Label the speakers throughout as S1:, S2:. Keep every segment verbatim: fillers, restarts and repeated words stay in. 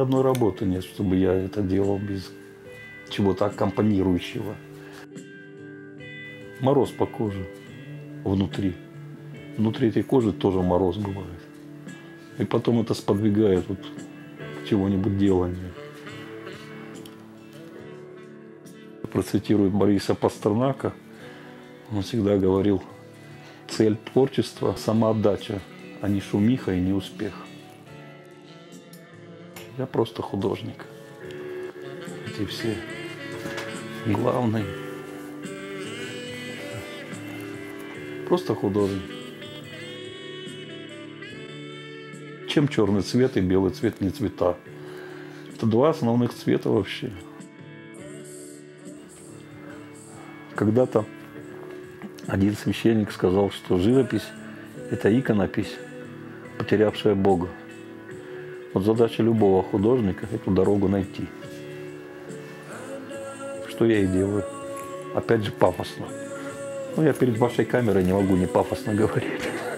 S1: одной работы нет, чтобы я это делал без чего-то аккомпанирующего. Мороз по коже внутри. Внутри этой кожи тоже мороз бывает. И потом это сподвигает вот к чего-нибудь деланию. Процитирую Бориса Пастернака. Он всегда говорил: цель творчества – самоотдача, а не шумиха и не успех. Я просто художник. Эти все главные. Просто художник. Чем черный цвет и белый цвет не цвета? Это два основных цвета вообще. Когда-то один священник сказал, что живопись – это иконопись, потерявшая Бога. Вот задача любого художника – эту дорогу найти. Что я и делаю. Опять же, пафосно. Ну, я перед вашей камерой не могу не пафосно говорить.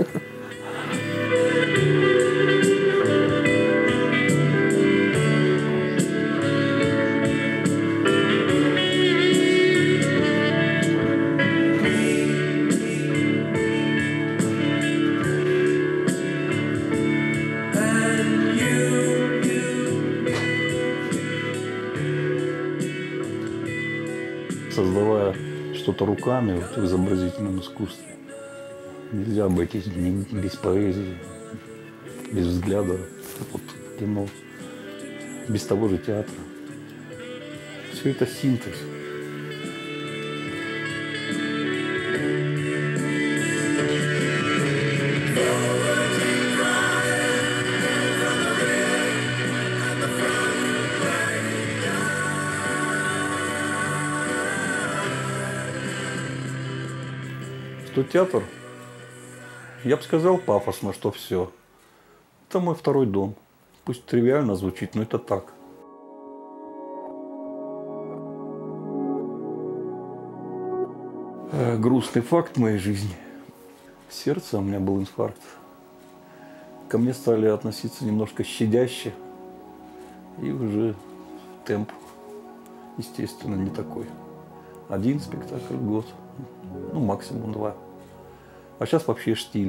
S1: Создавая что-то руками вот, в изобразительном искусстве, нельзя обойтись без поэзии, без взгляда, вот, кино, без того же театра. Все это синтез. Что театр, я бы сказал пафосно, что все. Это мой второй дом. Пусть тривиально звучит, но это так. Э, грустный факт в моей жизни. В сердце у меня был инфаркт. Ко мне стали относиться немножко щадяще. И уже темп, естественно, не такой. Один спектакль в год, ну максимум два. А сейчас вообще штиль.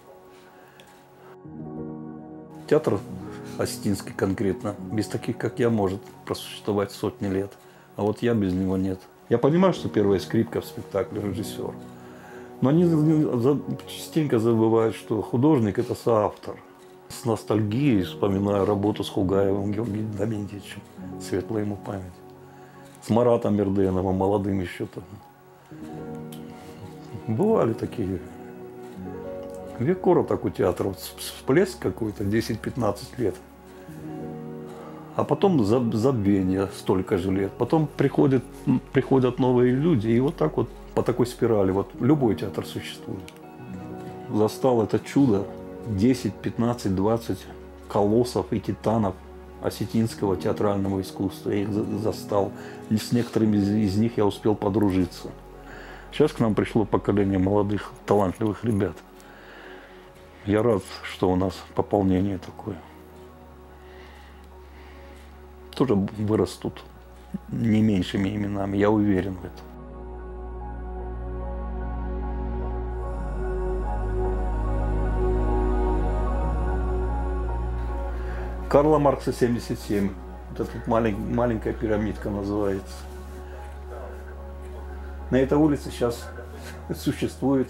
S1: Театр осетинский конкретно, без таких, как я, может просуществовать сотни лет. А вот я без него нет. Я понимаю, что первая скрипка в спектакле – режиссер. Но они частенько забывают, что художник – это соавтор. С ностальгией вспоминаю работу с Хугаевым Георгием Дементьевичем, светлая ему память. С Маратом Мерденовым, молодым еще-то. Бывали такие. Век короток у театра, вот всплеск какой-то, десять-пятнадцать лет. А потом забвение столько же лет. Потом приходят, приходят новые люди, и вот так вот, по такой спирали, вот любой театр существует. Застал это чудо, десять, пятнадцать, двадцать колоссов и титанов осетинского театрального искусства. Я их застал. И с некоторыми из них я успел подружиться. Сейчас к нам пришло поколение молодых, талантливых ребят. Я рад, что у нас пополнение такое. Тоже вырастут не меньшими именами, я уверен в этом. Карла Маркса семьдесят семь. Это тут малень, маленькая пирамидка называется. На этой улице сейчас существует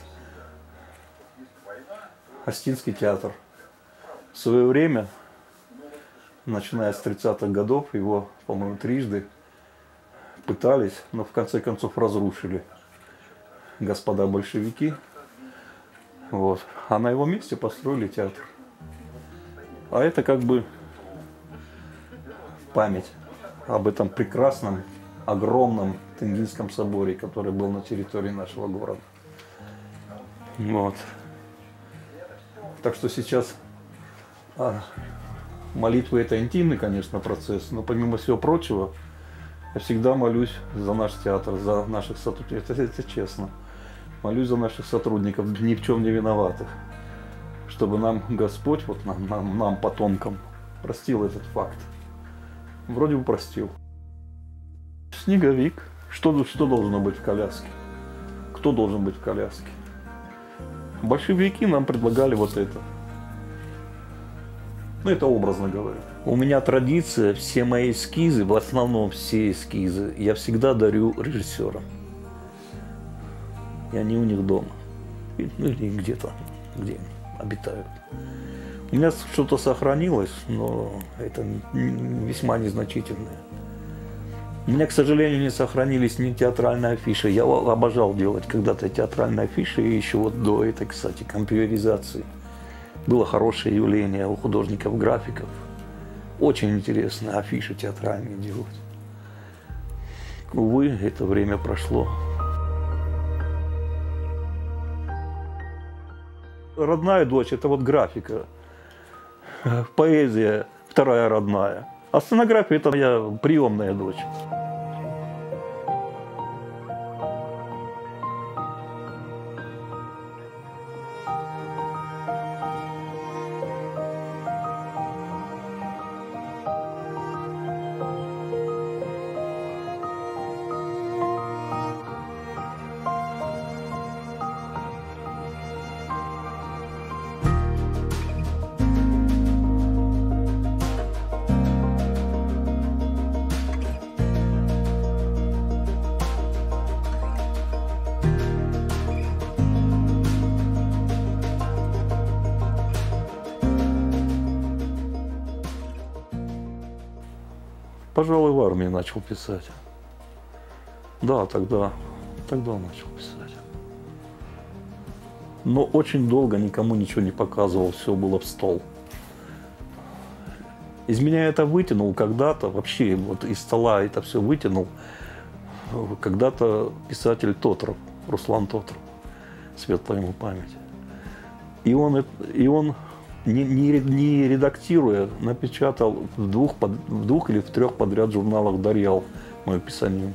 S1: Осетинский театр. В свое время, начиная с тридцатых годов, его, по-моему, трижды пытались, но в конце концов разрушили господа большевики. Вот. А на его месте построили театр. А это как бы память об этом прекрасном, огромном Тенгинском соборе, который был на территории нашего города. Вот. Так что сейчас а, молитвы – это интимный, конечно, процесс, но помимо всего прочего, я всегда молюсь за наш театр, за наших сотрудников, это, это честно. Молюсь за наших сотрудников, ни в чем не виноватых, чтобы нам Господь, вот нам, нам, нам потомкам, простил этот факт. Вроде бы простил. Снеговик. Что, что должно быть в коляске? Кто должен быть в коляске? Большевики нам предлагали вот это. Ну, это образно говоря. У меня традиция, все мои эскизы, в основном все эскизы, я всегда дарю режиссерам. И они у них дома. Ну, или где-то, где они обитают. У меня что-то сохранилось, но это весьма незначительное. У меня, к сожалению, не сохранились ни театральные афиши. Я обожал делать когда-то театральные афиши, и еще вот до этой, кстати, компьютеризации. Было хорошее явление у художников-графиков. Очень интересно афиши театральные делать. Увы, это время прошло. Родная дочь – это вот графика. Поэзия – вторая родная. А сценография – это моя приемная дочь. Пожалуй, в армии начал писать. Да, тогда, тогда начал писать. Но очень долго никому ничего не показывал, все было в стол. Из меня это вытянул когда-то, вообще вот из стола это все вытянул, когда-то писатель Тотров, Руслан Тотров, светлая ему память. И он, и он Не, не, не редактируя, напечатал в двух, в двух или в трех подряд журналах «Дарьял» мою писанину.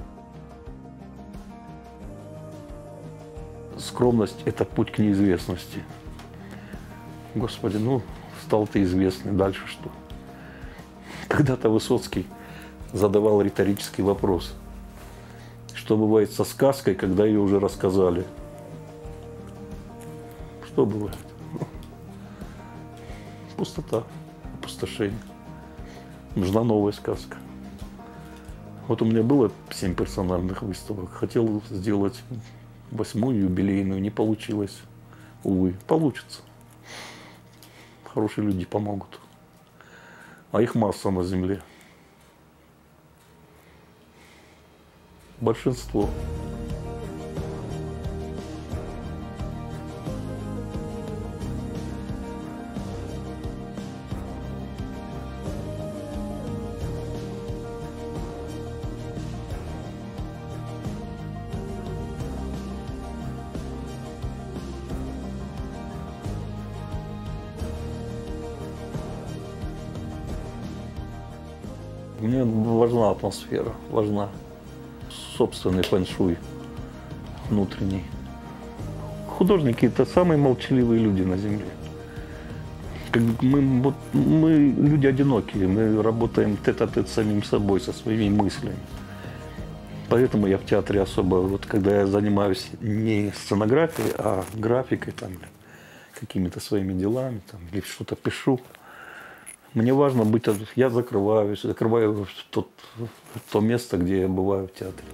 S1: Скромность – это путь к неизвестности. Господи, ну, стал ты известный, дальше что? Когда-то Высоцкий задавал риторический вопрос. Что бывает со сказкой, когда ее уже рассказали? Что бывает? Пустота, опустошение. Нужна новая сказка. Вот у меня было семь персональных выставок. Хотел сделать восьмую юбилейную, не получилось. Увы, получится. Хорошие люди помогут. А их масса на земле. Большинство. Мне важна атмосфера, важна собственный фэншуй внутренний. Художники – это самые молчаливые люди на земле. Мы, вот, мы люди одинокие, мы работаем тет-а-тет с самим собой, со своими мыслями. Поэтому я в театре особо, вот когда я занимаюсь не сценографией, а графикой, там, какими-то своими делами, там, или что-то пишу, мне важно быть, я закрываюсь, закрываю тот, то место, где я бываю в театре.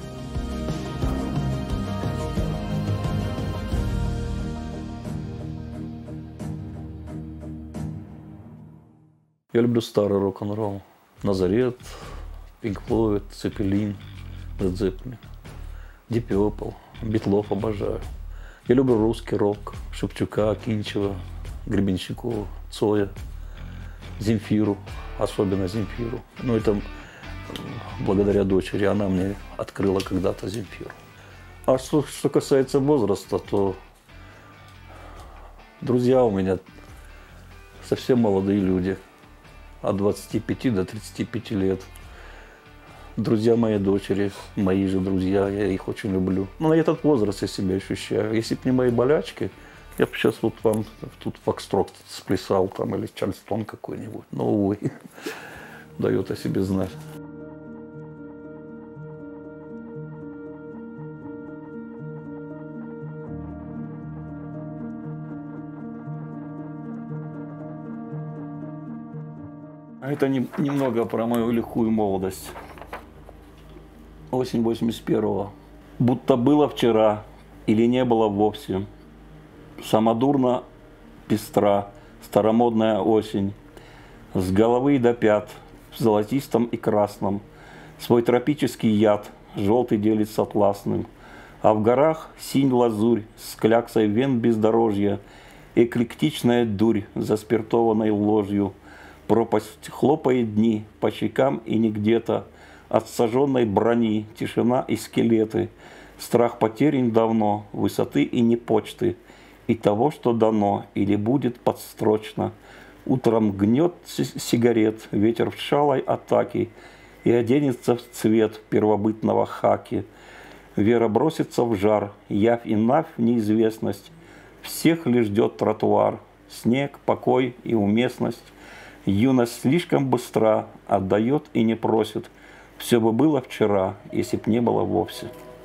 S1: Я люблю старый рок-н-ролл. Назарет, Пинк Флойд, Цепелин, Лед Зеппелин, Дип Перпл, Битлов обожаю. Я люблю русский рок, Шевчука, Кинчева, Гребенщикова, Цоя, Земфиру, особенно Земфиру. Ну, это благодаря дочери, она мне открыла когда-то Земфиру. А что, что касается возраста, то друзья у меня совсем молодые люди, от двадцати пяти до тридцати пяти лет. Друзья моей дочери, мои же друзья, я их очень люблю. Но на этот возраст я себя ощущаю. Если бы не мои болячки, я бы сейчас вот вам тут фокстрот сплясал там, или чарльстон какой-нибудь. Но, увы, дает о себе знать. А это не, немного про мою легкую молодость. Осень восемьдесят первого. Будто было вчера или не было вовсе. Самодурно пестра, старомодная осень. С головы до пят, в золотистом и красном. Свой тропический яд, желтый делит с атласным. А в горах синь-лазурь, с кляксой вен бездорожья. Эклектичная дурь, заспиртованной ложью. Пропасть хлопает дни по щекам и не где-то. От сожженной брони тишина и скелеты. Страх потерян давно, высоты и не почты. И того, что дано или будет подстрочно. Утром гнет сигарет ветер в шалой атаке. И оденется в цвет первобытного хаки. Вера бросится в жар, явь и навь неизвестность. Всех лишь ждет тротуар, снег, покой и уместность. Юность слишком быстра, отдает и не просит. Все бы было вчера, если б не было вовсе.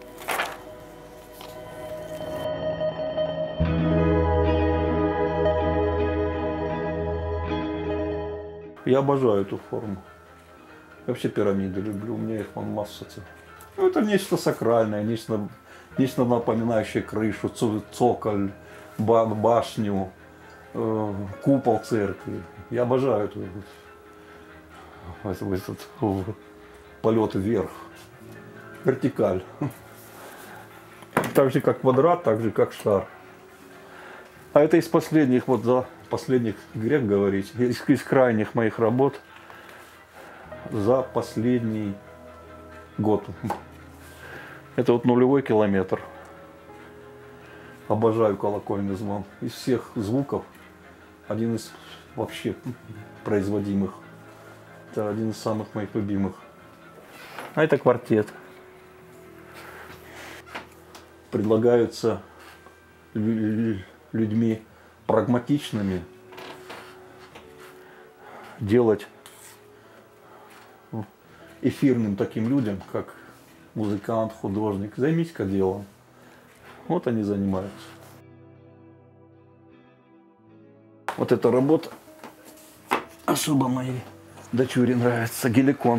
S1: Я обожаю эту форму. Я вообще пирамиды люблю, у меня их вон масса. Ну, это нечто сакральное, нечто, нечто напоминающее крышу, цоколь, башню, э, купол церкви. Я обожаю эту, этот, этот полет вверх, вертикаль. Так же как квадрат, так же как шар. А это из последних, вот за последних, грех говорить, из, из крайних моих работ за последний год. Это вот нулевой километр. Обожаю колокольный звон. Из всех звуков один из вообще производимых. Это один из самых моих любимых. А это квартет. Предлагаются людьми прагматичными делать эфирным таким людям, как музыкант, художник. Займись-ка делом. Вот они занимаются. Вот эта работа особо моей дочуре нравится. Геликон.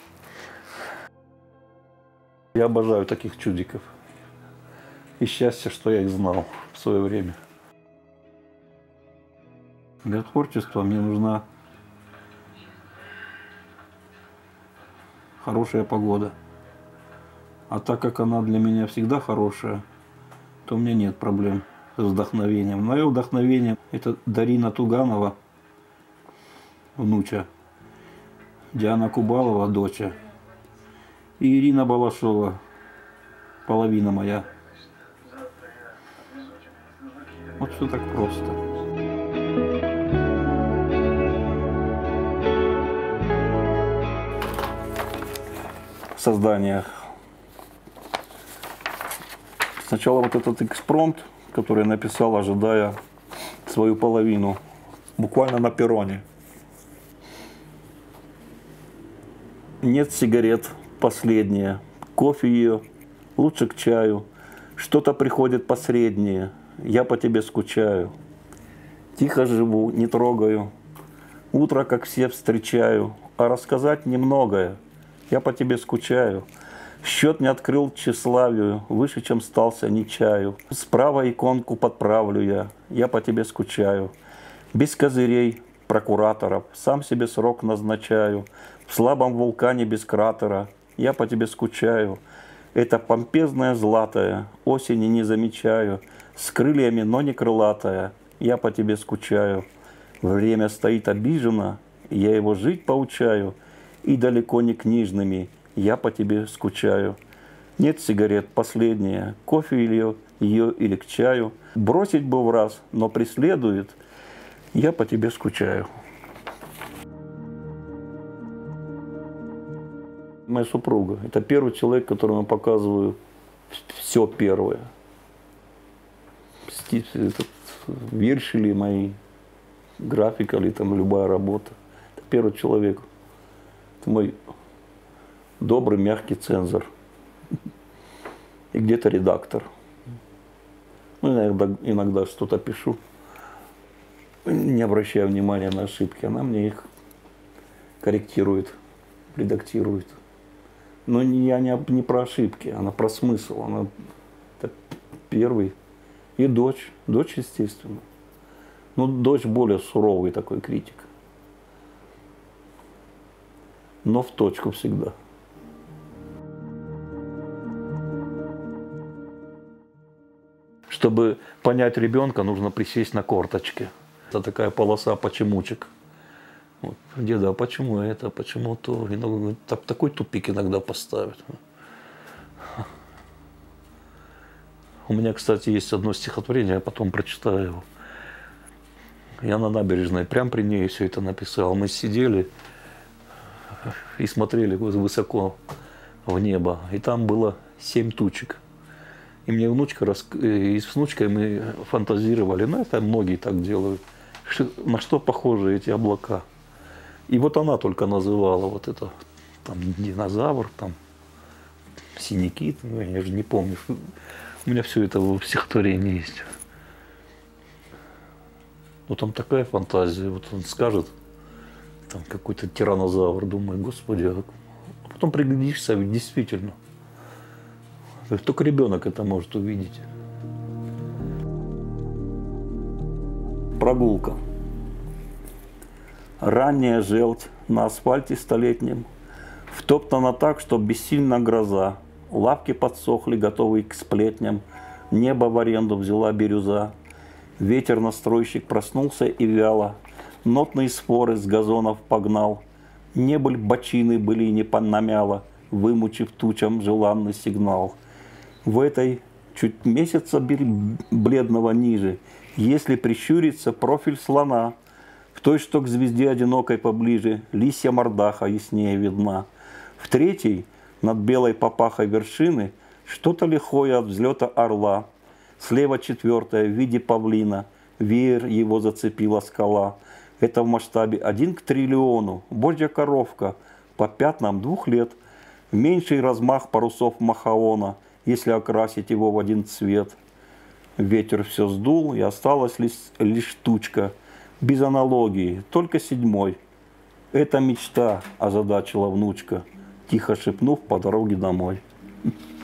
S1: Я обожаю таких чудиков. И счастье, что я их знал в свое время. Для творчества мне нужна хорошая погода. А так как она для меня всегда хорошая, то у меня нет проблем с вдохновением. Мое вдохновение – это Дарина Туганова, внуча, Диана Кубалова, доча, и Ирина Балашова, половина моя. Вот все так просто. Создание. Сначала вот этот экспромт, который я написал, ожидая свою половину, буквально на перроне. Нет сигарет, последняя. Кофе ее, лучше к чаю. Что-то приходит посреднее. Я по тебе скучаю. Тихо живу, не трогаю. Утро, как все, встречаю. А рассказать немногое. Я по тебе скучаю. Счет не открыл тщеславию, выше, чем стался, не чаю. Справа иконку подправлю я, я по тебе скучаю. Без козырей, прокураторов, сам себе срок назначаю. В слабом вулкане без кратера, я по тебе скучаю. Это помпезная златая, осени не замечаю. С крыльями, но не крылатая, я по тебе скучаю. Время стоит обиженно, я его жить поучаю. И далеко не книжными, я по тебе скучаю. Нет сигарет, последняя, кофе или ее или к чаю. Бросить бы в раз, но преследует, я по тебе скучаю. Моя супруга, это первый человек, которому я показываю все первое. Этот, вирши ли мои, графика ли там, любая работа. Это первый человек. Это мой добрый, мягкий цензор. И где-то редактор. Ну, иногда, иногда что-то пишу, не обращая внимания на ошибки. Она мне их корректирует, редактирует. Но я не, не про ошибки, она про смысл. Она так, первый. И дочь. Дочь, естественно. Ну, дочь более суровый такой критик. Но в точку всегда. Чтобы понять ребенка, нужно присесть на корточки. Это такая полоса почемучек. Вот. Деда, а почему это, почему то? Иногда, так, такой тупик иногда поставят. У меня, кстати, есть одно стихотворение, я потом прочитаю его. Я на набережной, прям при ней все это написал. Мы сидели и смотрели высоко в небо, и там было семь тучек. И мне внучка, и с внучкой мы фантазировали, ну это многие так делают, на что похожи эти облака. И вот она только называла вот это, там, динозавр, там, синяки, ну, я же не помню. У меня все это в стихотворении есть. Ну там такая фантазия, вот он скажет, там какой-то тираннозавр, думаю, господи, а потом приглядишься, ведь действительно. Только ребенок это может увидеть. Прогулка. Ранняя желть на асфальте столетнем втоптана так, что бессильна гроза. Лавки подсохли, готовые к сплетням. Небо в аренду взяла бирюза. Ветер-настройщик проснулся и вяло нотные споры с газонов погнал. Небыль бочины были не намяла, вымучив тучам желанный сигнал. В этой чуть месяца бледного ниже, если прищуриться, профиль слона. В той, что к звезде одинокой поближе, лисья мордаха яснее видна. В третьей, над белой папахой вершины, что-то лихое от взлета орла. Слева четвертая в виде павлина, веер его зацепила скала. Это в масштабе один к триллиону, божья коровка, по пятнам двух лет. В меньший размах парусов махаона, если окрасить его в один цвет. Ветер все сдул, и осталась лишь, лишь тучка, без аналогии, только седьмой. Это мечта, озадачила внучка, тихо шепнув по дороге домой.